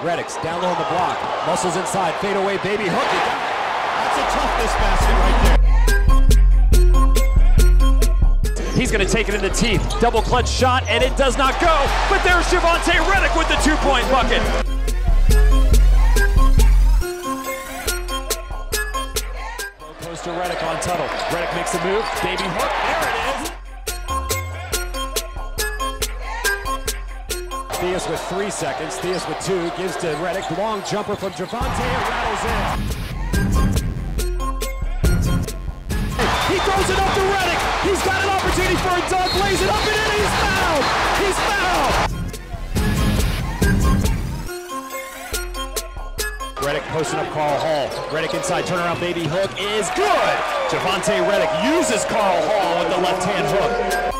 Reddick's down low on the block. Muscles inside, fade away, baby hook. That's a toughness basket right there. He's going to take it in the teeth. Double clutch shot, and it does not go. But there's Javonte Reddick with the two-point bucket. Goes to Reddick on Tuttle. Reddick makes the move. Baby hook. There it is. Theus with 3 seconds. Theus with 2. Gives to Reddick. Long jumper from Javonte. It rattles in. He throws it up to Reddick. He's got an opportunity for a dunk. Lays it up and in. He's fouled. He's fouled. Reddick posting up Carl Hall. Reddick inside, turnaround baby hook is good. Javonte Reddick uses Carl Hall with the left-hand hook.